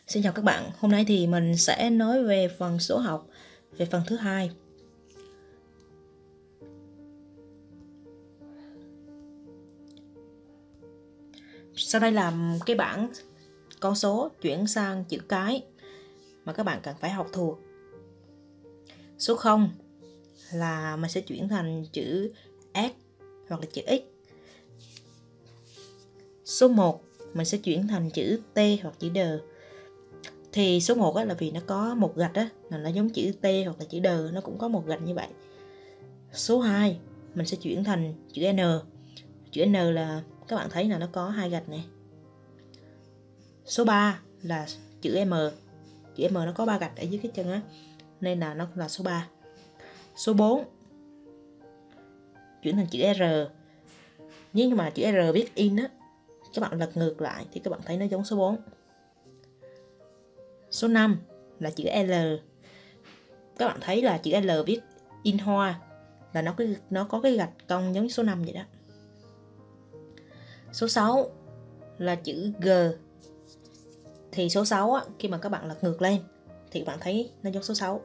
Xin chào các bạn, hôm nay thì mình sẽ nói về phần số học, về phần thứ hai. Sau đây là cái bảng con số chuyển sang chữ cái mà các bạn cần phải học thuộc. Số 0 là mình sẽ chuyển thành chữ S hoặc là chữ X. Số 1 mình sẽ chuyển thành chữ T hoặc chữ D. Thì số 1 là vì nó có một gạch á, là nó giống chữ T hoặc là chữ D, nó cũng có một gạch như vậy. Số 2 mình sẽ chuyển thành chữ N. Chữ N là các bạn thấy là nó có hai gạch này. Số 3 là chữ M. Chữ M nó có 3 gạch ở dưới cái chân á, nên là nó là số 3. Số 4 chuyển thành chữ R. Nhưng mà chữ R viết in á, các bạn lật ngược lại thì các bạn thấy nó giống số 4. Số 5 là chữ L. Các bạn thấy là chữ L viết in hoa, là nó có cái gạch cong giống số 5 vậy đó. Số 6 là chữ G. Thì số 6 á, khi mà các bạn lật ngược lên thì các bạn thấy nó giống số 6.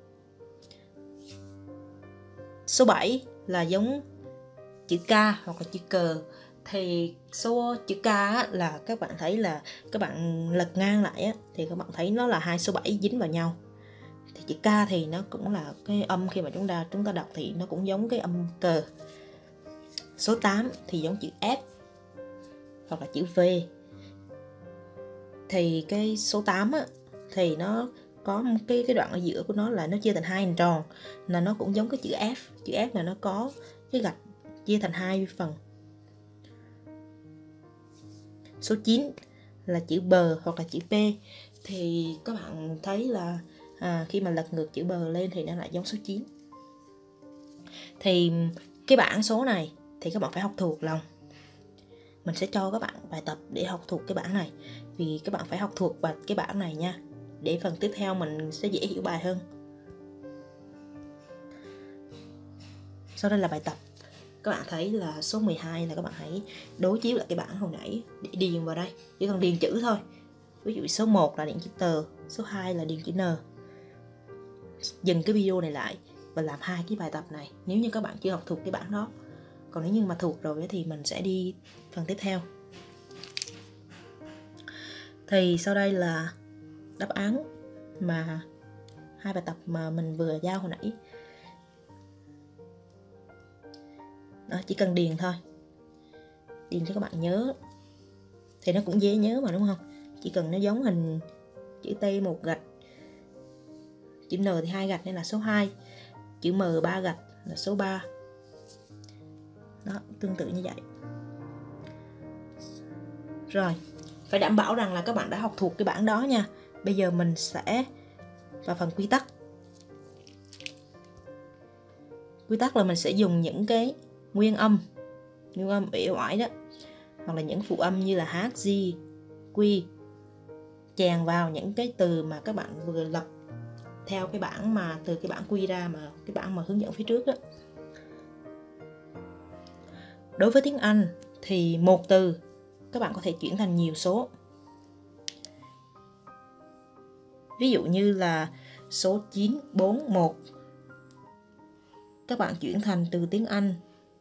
Số 7 là giống chữ K hoặc là chữ cờ. Thì số chữ K á, là các bạn thấy là các bạn lật ngang lại á, thì các bạn thấy nó là hai số 7 dính vào nhau. Thì chữ K thì nó cũng là cái âm, khi mà chúng ta đọc thì nó cũng giống cái âm cờ. Số 8 thì giống chữ F hoặc là chữ V. Thì cái số 8 á, thì nó có một cái đoạn ở giữa của nó là nó chia thành hai hình tròn, là nó cũng giống cái chữ F. Chữ F là nó có cái gạch chia thành hai phần. Số 9 là chữ bờ hoặc là chữ P. Thì các bạn thấy là khi mà lật ngược chữ bờ lên thì nó lại giống số 9. Thì cái bảng số này thì các bạn phải học thuộc lòng. Mình sẽ cho các bạn bài tập để học thuộc cái bảng này, vì các bạn phải học thuộc cái bảng này nha, để phần tiếp theo mình sẽ dễ hiểu bài hơn. Sau đây là bài tập. Các bạn thấy là số 12 là các bạn hãy đối chiếu lại cái bảng hồi nãy để điền vào đây. Chỉ cần điền chữ thôi. Ví dụ số 1 là điền chữ tờ, số 2 là điền chữ N. Dừng cái video này lại và làm hai cái bài tập này nếu như các bạn chưa học thuộc cái bảng đó. Còn nếu như mà thuộc rồi thì mình sẽ đi phần tiếp theo. Thì sau đây là đáp án mà hai bài tập mà mình vừa giao hồi nãy. Đó, chỉ cần điền thôi, điền cho các bạn nhớ thì nó cũng dễ nhớ mà, đúng không? Chỉ cần nó giống hình chữ T một gạch, chữ N thì hai gạch nên là số 2, chữ M 3 gạch là số 3. Đó, tương tự như vậy. Rồi, phải đảm bảo rằng là các bạn đã học thuộc cái bảng đó nha. Bây giờ mình sẽ vào phần quy tắc. Quy tắc là mình sẽ dùng những cái nguyên âm uể oải đó, hoặc là những phụ âm như là H, G, Q, chèn vào những cái từ mà các bạn vừa lập theo cái bảng mà từ cái bảng Q ra, mà cái bảng mà hướng dẫn phía trước đó. Đối với tiếng Anh thì một từ các bạn có thể chuyển thành nhiều số. Ví dụ như là số 941 các bạn chuyển thành từ tiếng Anh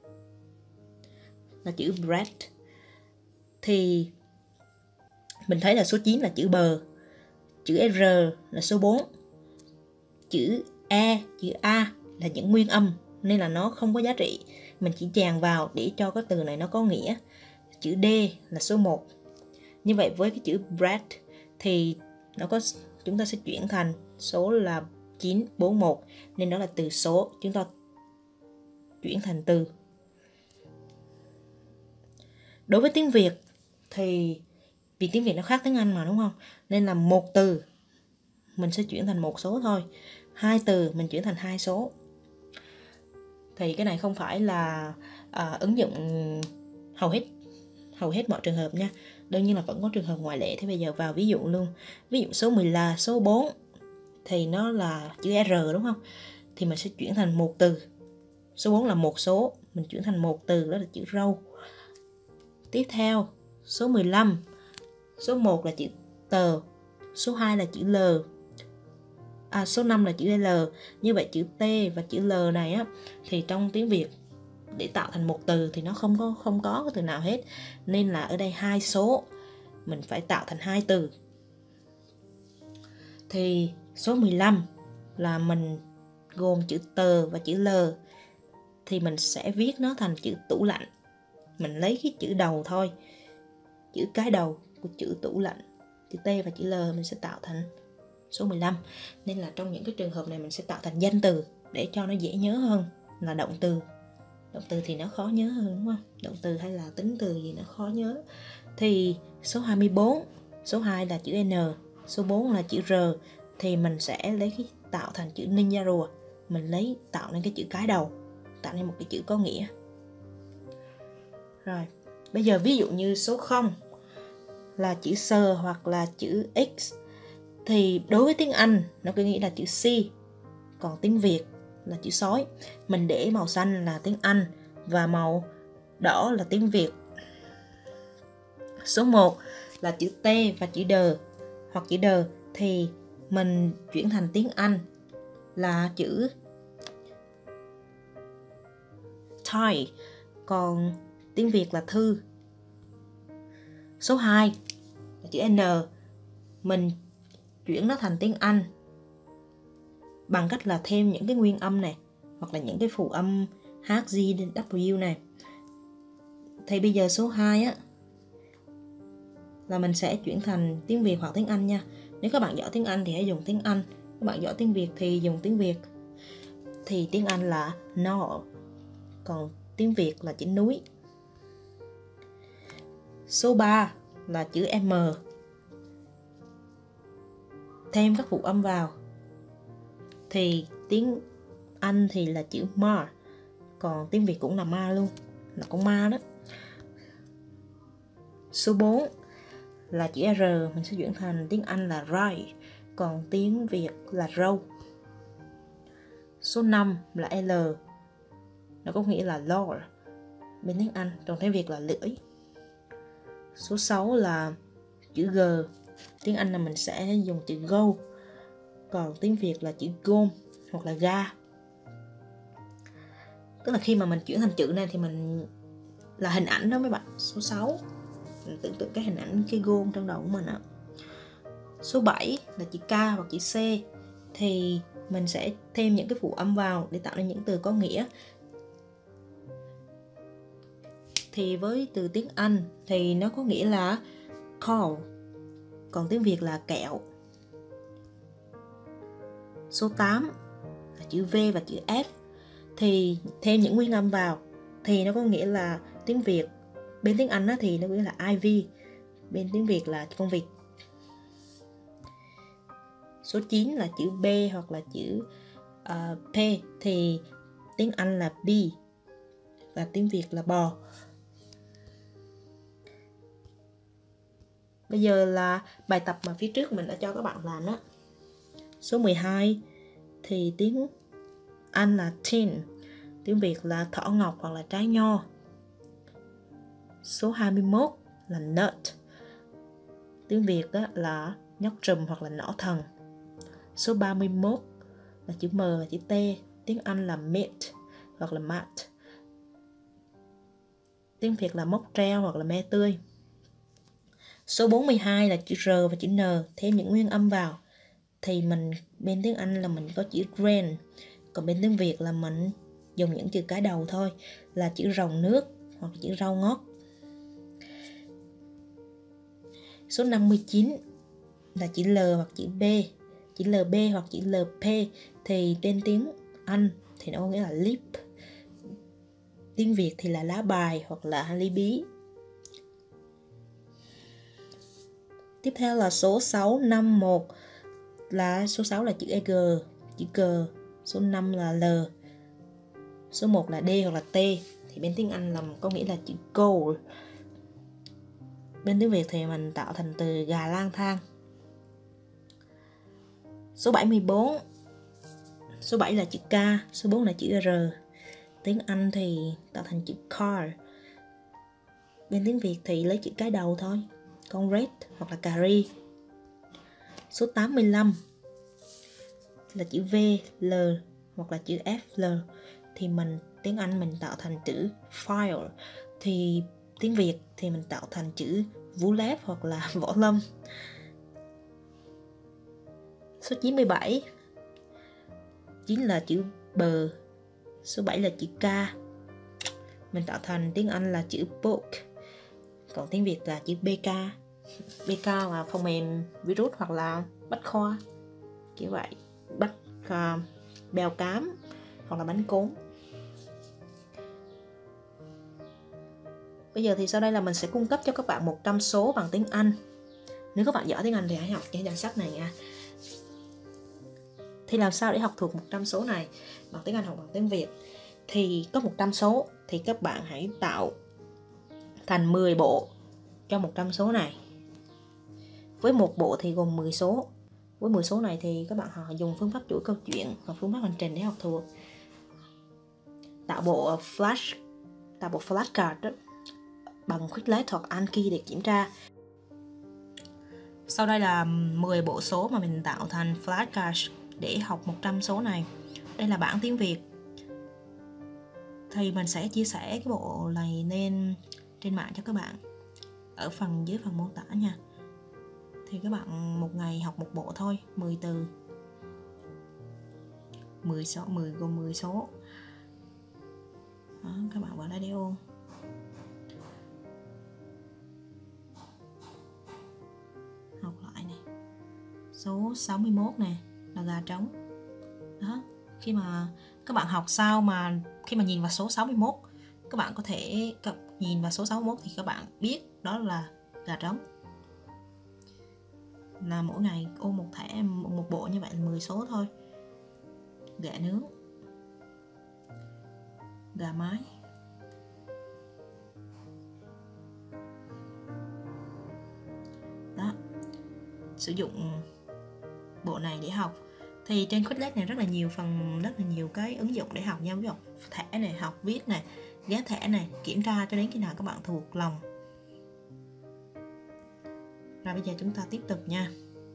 là chữ bread. Thì mình thấy là số 9 là chữ bờ, chữ R là số 4, chữ E, chữ A là những nguyên âm nên là nó không có giá trị. Mình chỉ chèn vào để cho cái từ này nó có nghĩa. Chữ D là số 1. Như vậy với cái chữ bread thì chúng ta sẽ chuyển thành số là 941, nên đó là từ số, chúng ta chuyển thành từ. Đối với tiếng Việt thì vì tiếng Việt nó khác tiếng Anh mà, đúng không? Nên là một từ mình sẽ chuyển thành một số thôi, hai từ mình chuyển thành hai số. Thì cái này không phải là ứng dụng hầu hết mọi trường hợp nha. Đương nhiên là vẫn có trường hợp ngoại lệ. Thế bây giờ vào ví dụ luôn. Ví dụ số 10 là số 4 thì nó là chữ R, đúng không? Thì mình sẽ chuyển thành một từ. Số 4 là một số, mình chuyển thành một từ, đó là chữ râu. Tiếp theo số 15, số 1 là chữ tờ, số 2 là chữ L, số 5 là chữ L. Như vậy chữ T và chữ L này á, thì trong tiếng Việt để tạo thành một từ thì nó không có cái từ nào hết, nên là ở đây hai số mình phải tạo thành hai từ. Thì số 15 là mình gồm chữ tờ và chữ L, thì mình sẽ viết nó thành chữ tủ lạnh. Mình lấy cái chữ đầu thôi, chữ cái đầu của chữ tủ lạnh, chữ T và chữ L mình sẽ tạo thành số 15. Nên là trong những cái trường hợp này mình sẽ tạo thành danh từ để cho nó dễ nhớ hơn là động từ. Động từ thì nó khó nhớ hơn, đúng không? Động từ hay là tính từ gì nó khó nhớ. Thì số 24, số 2 là chữ N, số 4 là chữ R, thì mình sẽ lấy cái tạo thành chữ ninja rùa. Mình lấy tạo nên cái chữ cái đầu, tạo nên một cái chữ có nghĩa. Rồi, bây giờ ví dụ như số 0 là chữ sờ hoặc là chữ X, thì đối với tiếng Anh nó có nghĩa là chữ C, còn tiếng Việt là chữ sói. Mình để màu xanh là tiếng Anh và màu đỏ là tiếng Việt. Số 1 là chữ T và chữ D hoặc chữ D, thì mình chuyển thành tiếng Anh là chữ tie, còn tiếng Việt là thư. Số 2 là chữ N, mình chuyển nó thành tiếng Anh bằng cách là thêm những cái nguyên âm này hoặc là những cái phụ âm H, G, W này. Thì bây giờ số 2 á là mình sẽ chuyển thành tiếng Việt hoặc tiếng Anh nha. Nếu các bạn giỏi tiếng Anh thì hãy dùng tiếng Anh, các bạn giỏi tiếng Việt thì dùng tiếng Việt. Thì tiếng Anh là no, còn tiếng Việt là chữ núi. Số 3 là chữ M, thêm các phụ âm vào thì tiếng Anh thì là chữ ma, còn tiếng Việt cũng là ma luôn, là con ma đó. Số 4 là chữ R, mình sẽ chuyển thành tiếng Anh là rye, còn tiếng Việt là râu. Số 5 là L, nó có nghĩa là lord bên tiếng Anh, còn tiếng Việt là lưỡi. Số 6 là chữ G, tiếng Anh là mình sẽ dùng chữ go, còn tiếng Việt là chữ gom hoặc là ga. Tức là khi mà mình chuyển thành chữ này thì mình là hình ảnh đó mấy bạn. Số 6 mình tưởng tượng cái hình ảnh cái gom trong đầu của mình á. Số 7 là chữ K hoặc chữ C, thì mình sẽ thêm những cái phụ âm vào để tạo nên những từ có nghĩa. Thì với từ tiếng Anh thì nó có nghĩa là call, còn tiếng Việt là kẹo. Số 8 là chữ V và chữ F, thì thêm những nguyên âm vào thì nó có nghĩa là tiếng Việt. Bên tiếng Anh thì nó nghĩa là ivy, bên tiếng Việt là con vịt. Số 9 là chữ B hoặc là chữ P, thì tiếng Anh là bee và tiếng Việt là bò. Bây giờ là bài tập mà phía trước mình đã cho các bạn làm đó. Số 12 thì tiếng Anh là tin, tiếng Việt là thỏ ngọc hoặc là trái nho. Số 21 là nut, tiếng Việt là nhóc trùm hoặc là nỏ thần. Số 31 là chữ M và chữ T, tiếng Anh là meat hoặc là mat, tiếng Việt là mốc treo hoặc là me tươi. Số 42 là chữ R và chữ N, thêm những nguyên âm vào thì mình bên tiếng Anh là mình có chữ rain, còn bên tiếng Việt là mình dùng những chữ cái đầu thôi, là chữ rồng nước hoặc chữ rau ngót. Số 59 là chữ L hoặc chữ B, chữ LB hoặc chữ LP, thì bên tiếng Anh thì nó có nghĩa là lip, tiếng Việt thì là lá bài hoặc là ly bí. Tiếp theo là số 651, là số 6 là chữ E G, chữ G, số 5 là L, số 1 là D hoặc là T, thì bên tiếng Anh là có nghĩa là chữ goal. Bên tiếng Việt thì mình tạo thành từ gà lang thang. Số 74, số 7 là chữ K, số 4 là chữ R, tiếng Anh thì tạo thành chữ car. Bên tiếng Việt thì lấy chữ cái đầu thôi, con red hoặc là cà ri. Số 85 là chữ V, L hoặc là chữ F, L thì tiếng Anh mình tạo thành chữ file, thì tiếng Việt thì mình tạo thành chữ Vũ Lép hoặc là Võ Lâm. Số 97 chính là chữ bờ, số 7 là chữ K, mình tạo thành tiếng Anh là chữ book, còn tiếng Việt là chữ BK. BK là phần mềm virus hoặc là bách khoa, kiểu vậy, bèo cám hoặc là bánh cốm. Bây giờ thì sau đây là mình sẽ cung cấp cho các bạn 100 số bằng tiếng Anh. Nếu các bạn giỏi tiếng Anh thì hãy học cái danh sách này nha. Thì làm sao để học thuộc 100 số này bằng tiếng Anh hoặc bằng tiếng Việt? Thì có 100 số thì các bạn hãy tạo thành 10 bộ cho 100 số này. Với một bộ thì gồm 10 số. Với 10 số này thì các bạn dùng phương pháp chuỗi câu chuyện và phương pháp hành trình để học thuộc. Tạo bộ flashcard đó, bằng Quizlet hoặc Anki để kiểm tra. Sau đây là 10 bộ số mà mình tạo thành flashcard để học 100 số này. Đây là bảng tiếng Việt. Thì mình sẽ chia sẻ cái bộ này lên trên mạng cho các bạn ở dưới phần mô tả nha. Thì các bạn một ngày học một bộ thôi, 10 từ, 10 gồm 10 số. Đó, các bạn vào đây để ôn. Học lại này. Số 61 này là gà trống. Đó, khi mà các bạn học sao mà khi mà nhìn vào số 61, các bạn có thể nhìn vào số 61 thì các bạn biết đó là gà trống. Là mỗi ngày ôn một bộ như vậy là 10 số thôi. Gà nướng, gà mái, đó, sử dụng bộ này để học. Thì trên Quizlet này rất là nhiều cái ứng dụng để học nha. Ví dụ thẻ này, học viết này, ghép thẻ này, kiểm tra cho đến khi nào các bạn thuộc lòng. Rồi bây giờ chúng ta tiếp tục nha.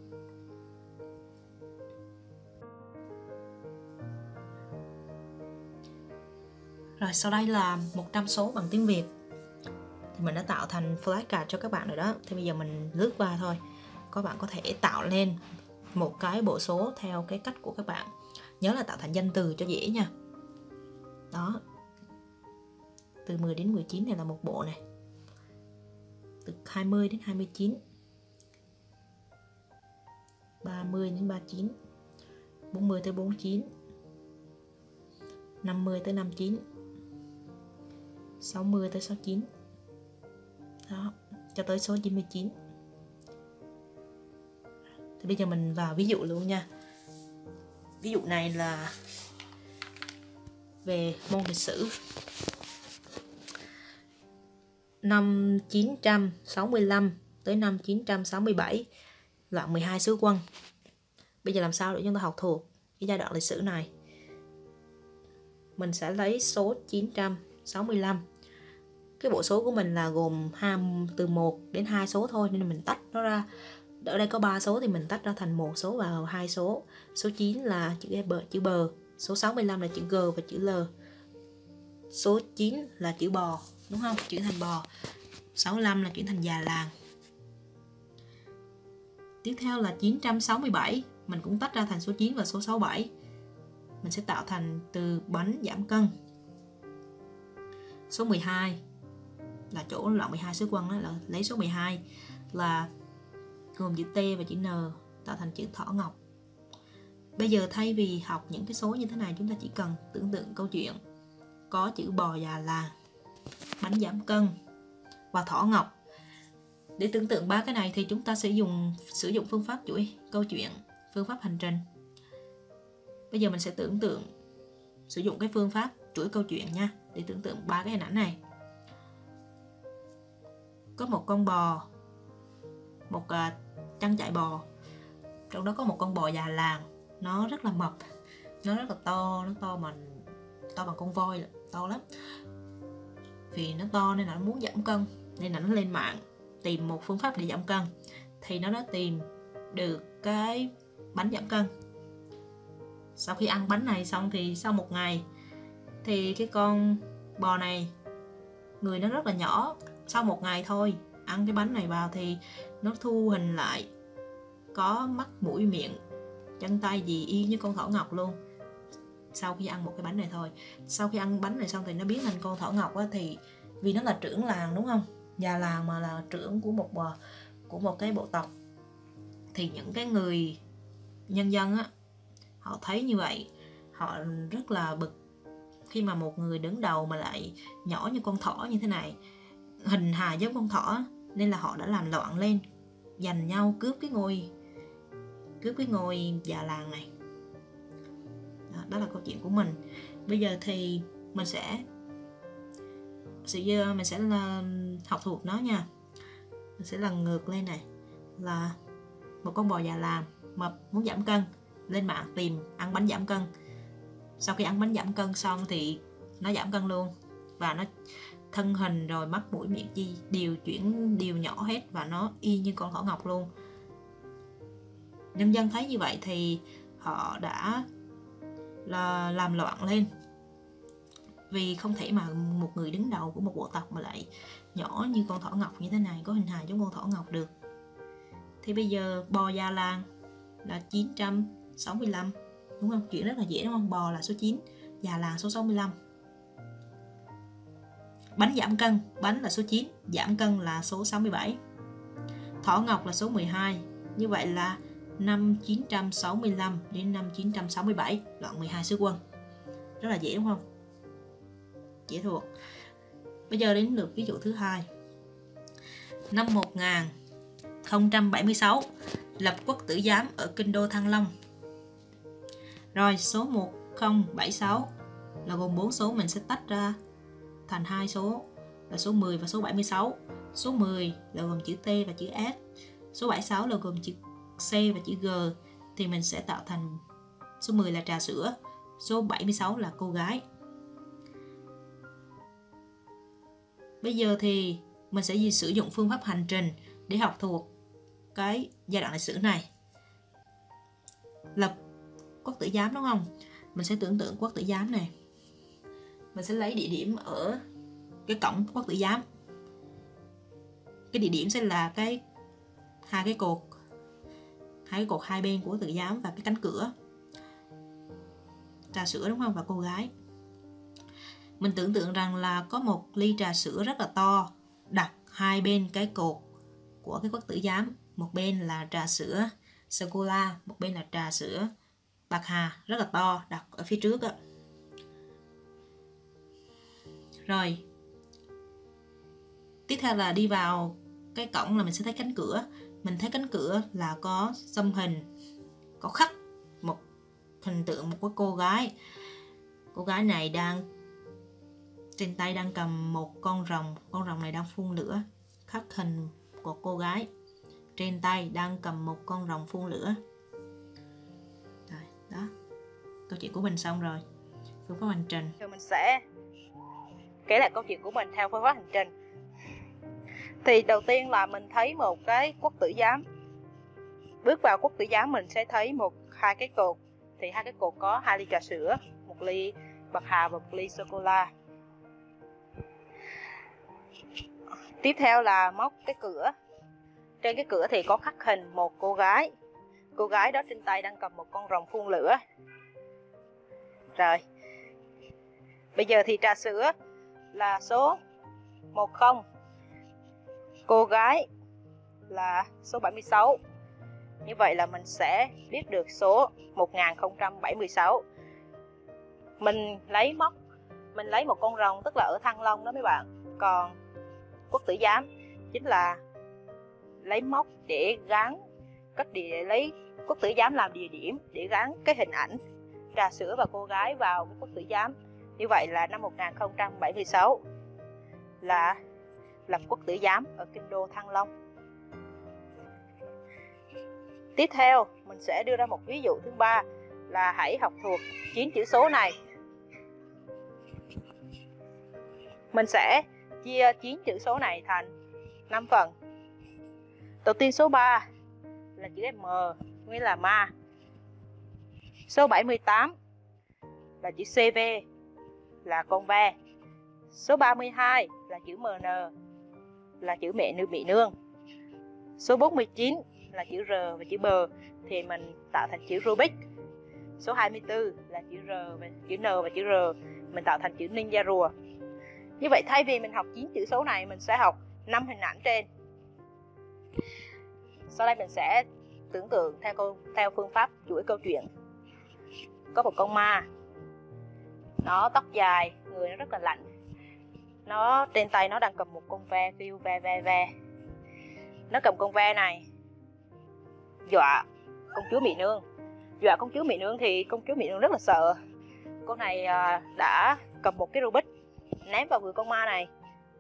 Rồi sau đây là 100 số bằng tiếng Việt. Thì mình đã tạo thành flashcard cho các bạn rồi đó. Thì bây giờ mình lướt qua thôi. Các bạn có thể tạo lên một cái bộ số theo cái cách của các bạn. Nhớ là tạo thành danh từ cho dễ nha. Đó. Từ 10 đến 19 này là một bộ này. Từ 20 đến 29. 30 đến 39. 40 tới 49. 50 tới 59. 60 tới 69. Đó, cho tới số 99. Thì bây giờ mình vào ví dụ luôn nha. Ví dụ này là về môn lịch sử. Năm 965 tới năm 967, loạn 12 sứ quân. Bây giờ làm sao để chúng ta học thuộc cái giai đoạn lịch sử này? Mình sẽ lấy số 965. Cái bộ số của mình là gồm từ 1 đến 2 số thôi, nên mình tách nó ra. Ở đây có 3 số thì mình tách ra thành một số và 2 số. Số 9 là chữ bờ, số 65 là chữ G và chữ L. Số 9 là chữ bò, đúng không? Chuyển thành bò. 65 là chuyển thành già làng. Tiếp theo là 967, mình cũng tách ra thành số 9 và số 67. Mình sẽ tạo thành từ bánh giảm cân. Số 12 là chỗ loạn 12 sứ quân, đó là lấy số 12 là gồm chữ T và chữ N tạo thành chữ Thỏ Ngọc. Bây giờ thay vì học những cái số như thế này, chúng ta chỉ cần tưởng tượng câu chuyện có chữ bò già làng, bánh giảm cân và Thỏ Ngọc. Để tưởng tượng ba cái này thì chúng ta sẽ sử dụng phương pháp chuỗi câu chuyện, phương pháp hành trình. Bây giờ mình sẽ sử dụng cái phương pháp chuỗi câu chuyện nha, để tưởng tượng ba cái hình ảnh này. Có một con bò, một trang trại bò, trong đó có một con bò già làng, nó rất là mập, nó rất là to, nó to bằng con voi, to lắm. Vì nó to nên là nó muốn giảm cân, nên là nó lên mạng tìm một phương pháp để giảm cân. Thì nó đã tìm được cái bánh giảm cân. Sau khi ăn bánh này xong thì sau một ngày thì cái con bò này người nó rất là nhỏ. Sau một ngày thôi ăn cái bánh này vào thì nó thu hình lại, có mắt mũi miệng chân tay gì y như con thỏ ngọc luôn. Sau khi ăn một cái bánh này thôi, sau khi ăn bánh này xong thì nó biến thành con thỏ ngọc á, thì vì nó là trưởng làng đúng không, già làng mà là trưởng của một cái bộ tộc, thì những cái người nhân dân á, họ thấy như vậy họ rất là bực khi mà một người đứng đầu mà lại nhỏ như con thỏ như thế này, hình hài giống con thỏ, nên là họ đã làm loạn lên, giành nhau cướp cái ngôi già làng này. Đó là câu chuyện của mình. Bây giờ thì mình sẽ là học thuộc nó nha. Mình sẽ lần ngược lên này, là một con bò già làng mà muốn giảm cân, lên mạng tìm ăn bánh giảm cân. Sau khi ăn bánh giảm cân xong thì nó giảm cân luôn, và nó thân hình rồi mắt mũi miệng chi đều nhỏ hết, và nó y như con thỏ ngọc luôn. Nhân dân thấy như vậy thì họ đã là làm loạn lên, vì không thể mà một người đứng đầu của một bộ tộc mà lại nhỏ như con thỏ ngọc như thế này, có hình hài giống con thỏ ngọc được. Thì bây giờ bò già làng là 965, đúng không? Chuyện rất là dễ đúng không? Bò là số 9, già làng số 65. Bánh giảm cân, bánh là số 9, giảm cân là số 67. Thỏ ngọc là số 12. Như vậy là năm 965 đến năm 967, loạn 12 sứ quân. Rất là dễ đúng không? Dễ thuộc. Bây giờ đến lượt ví dụ thứ hai. Năm 1076 lập quốc tử giám ở kinh đô Thăng Long. Rồi số 1076 là gồm 4 số, mình sẽ tách ra thành 2 số là số 10 và số 76. Số 10 là gồm chữ T và chữ S. Số 76 là gồm chữ C và chữ G, thì mình sẽ tạo thành số 10 là trà sữa, số 76 là cô gái. Bây giờ thì mình sẽ sử dụng phương pháp hành trình để học thuộc cái giai đoạn lịch sử này. Lập quốc tử giám đúng không? Mình sẽ tưởng tượng quốc tử giám này. Mình sẽ lấy địa điểm ở cái cổng quốc tử giám. Cái địa điểm sẽ là hai cái cột hai bên của quốc tử giám và cái cánh cửa. Trà sữa đúng không? Và cô gái. Mình tưởng tượng rằng là có một ly trà sữa rất là to đặt hai bên cái cột của cái quốc tử giám. Một bên là trà sữa sô-cô-la, một bên là trà sữa bạc hà rất là to đặt ở phía trước á. Rồi tiếp theo là đi vào cái cổng là mình sẽ thấy cánh cửa. Mình thấy cánh cửa là có xăm hình, có khắc một hình tượng một cái cô gái. Cô gái này trên tay đang cầm một con rồng này đang phun lửa. Khắc hình của cô gái trên tay đang cầm một con rồng phun lửa. Rồi, đó. Câu chuyện của mình xong rồi. Phương pháp hành trình. Rồi mình sẽ kể lại câu chuyện của mình theo phương pháp hành trình. Thì đầu tiên là mình thấy một cái quốc tử giám. Bước vào quốc tử giám mình sẽ thấy hai cái cột. Thì hai cái cột có 2 ly trà sữa, một ly bạc hà và một ly sô-cô-la. Tiếp theo là móc cái cửa. Trên cái cửa thì có khắc hình một cô gái. Cô gái đó trên tay đang cầm một con rồng phun lửa. Rồi. Bây giờ thì trà sữa là số 10. Cô gái là số 76. Như vậy là mình sẽ biết được số 1076. Mình lấy một con rồng, tức là ở Thăng Long đó mấy bạn. Còn quốc tử giám chính là lấy móc để gắn lấy quốc tử giám làm địa điểm để gắn cái hình ảnh trà sữa và cô gái vào cái quốc tử giám. Như vậy là năm 1076 là lập quốc tử giám ở kinh đô Thăng Long. Tiếp theo mình sẽ đưa ra một ví dụ thứ ba là hãy học thuộc 9 chữ số này. Mình sẽ chia 9 chữ số này thành 5 phần. Đầu tiên số 3 là chữ M, nghĩa là ma. Số 78 là chữ CV, là con ve. Số 32 là chữ MN, là chữ mẹ nương bị nương. Số 49 là chữ R và chữ bờ thì mình tạo thành chữ Rubik. Số 24 là chữ R và chữ N và chữ R, mình tạo thành chữ ninja rùa. Như vậy thay vì mình học 9 chữ số này, mình sẽ học 5 hình ảnh trên. Sau đây mình sẽ tưởng tượng theo phương pháp chuỗi câu chuyện. Có một con ma, nó tóc dài, người nó rất là lạnh. Nó trên tay nó đang cầm một con ve kêu ve ve ve. Nó cầm con ve này dọa công chúa Mỹ Nương. Dọa công chúa Mỹ Nương thì công chúa Mỹ Nương rất là sợ. Cô này đã cầm một cái Rubik ném vào người con ma này.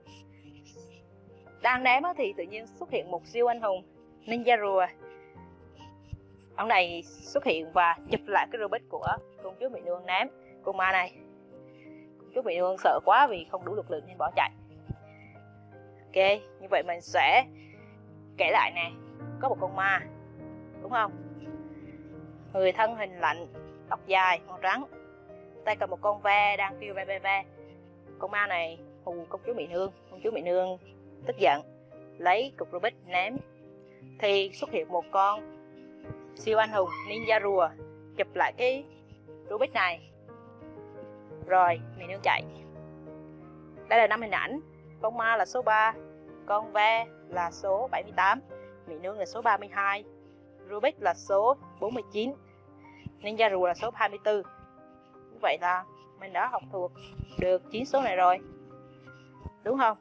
Đang ném thì tự nhiên xuất hiện một siêu anh hùng ninja rùa. Ông này xuất hiện và chụp lại cái Rubik của công chúa Mỹ Nương ném con ma này. Công chúa Mỹ Nương sợ quá vì không đủ lực lượng nên bỏ chạy. Ok, như vậy mình sẽ kể lại nè. Có một con ma, đúng không? Người thân hình lạnh, tóc dài, màu trắng, tay cầm một con ve đang kêu ve ve ve. Con ma này hù công chúa Mỹ Nương. Công chúa Mỹ Nương tức giận, lấy cục Rubik ném. Thì xuất hiện một con siêu anh hùng ninja rùa chụp lại cái Rubik này. Rồi Mỹ Nương chạy. Đây là 5 hình ảnh. Con ma là số 3, con ve là số 78, Mỹ Nương là số 32, Rubik là số 49, ninja rùa là số 24. Như vậy là mình đã học thuộc được 9 số này rồi, đúng không?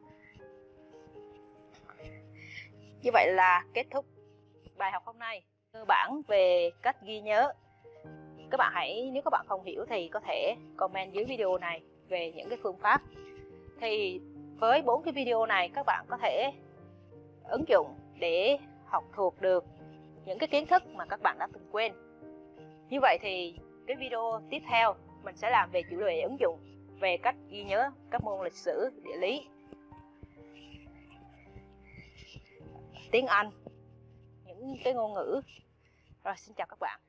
Như vậy là kết thúc bài học hôm nay. Cơ bản về cách ghi nhớ. Các bạn nếu các bạn không hiểu thì có thể comment dưới video này về những cái phương pháp. Thì với 4 cái video này các bạn có thể ứng dụng để học thuộc được những cái kiến thức mà các bạn đã từng quên. Như vậy thì cái video tiếp theo mình sẽ làm về chủ đề ứng dụng, về cách ghi nhớ các môn lịch sử, địa lý, tiếng Anh, những cái ngôn ngữ. Rồi, xin chào các bạn.